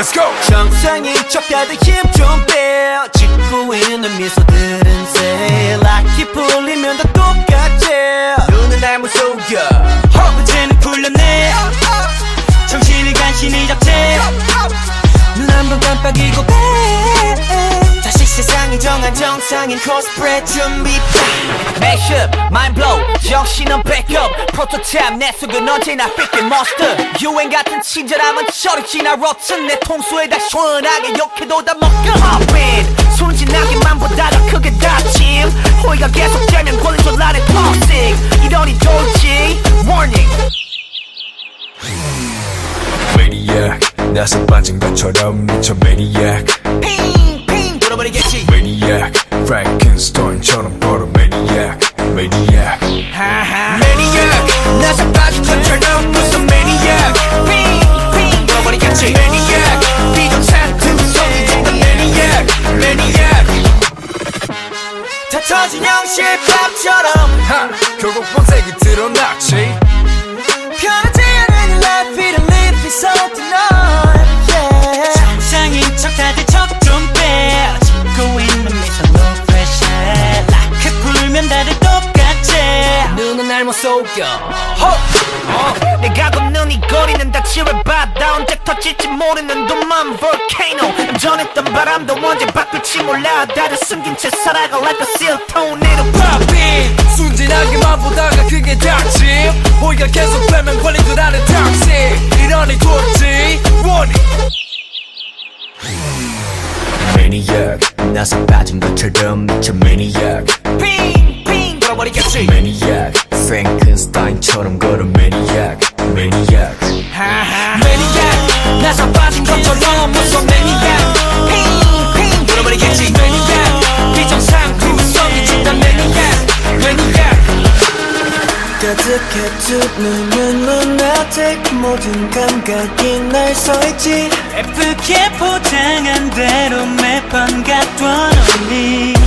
let's go. 정상인 척 다들 힘 좀 빼. 짓고 있는 미소들은 새 락이 풀리면 다 똑같지. 눈은 날 무속여 허브제는 풀렸네. 정신을 간신히 잡채. 눈 한 번 깜빡이고 빼. 다시 세상이 정한 정상인 코스프레 준비. Mashup, mind blow, 정신은 backup. 프로토타입 내 속은 언제나 삐끗 monster. 유행 같은 친절함은 저리 지나 rotten. 내 통수에다 시원하게 욕해도 다 먹여. Hop in, 순진하게만 보다 더 크게 다짐. 호의가 계속되면 권리줄 안에 toxic. 이러니 돌지, warning. Maniac, 나서 빠진 것처럼 미쳐 Maniac. 핑핑 돌아버리겠지. Maniac, Frankenstein처럼 걸어 Maniac. Maniac, Maniac, 나서 빠진 것처럼 무슨 Maniac. 핑핑 돌아버리겠지. Maniac, 비정상 등성이 된다 Maniac. Maniac, 다 터진 영실밥처럼 결국 본색이 드러났지. 편하지 않은 life, it live is all tonight. Yeah. 정상인 척 다들 척 좀 빼. 짓고 있는 미소 no pressure. 라크 풀면 다들 똑같지. 눈은 날 못 속여. 내가 걷는 이 거리는 다 지뢰바다. 언제 터질지 모르는 도만 volcano. 전했던 바람도 언제 바뀔지 몰라. 다들 숨긴 채 살아가 like a seal tornado popping. 순진하게만 보다가 그게 닥침. 호의가 계속 빼면 권리줄 안에 toxic. 이러니 돌지 warning. Maniac, 나서 빠진 것처럼 미쳐 Maniac. 핑핑 돌아버리겠지. Maniac, Frankenstein처럼 걸어 Maniac. Maniac, Maniac, 나서 빠진 것처럼 무슨 Maniac. 핑핑 돌아버리겠지. Maniac, 비정상 구성이 진단 Maniac. Maniac, 가득해 두 눈은 lunatic. 모든 감각이 날 서있지. 예쁘게 포장한 대로 매번 갖던 언니.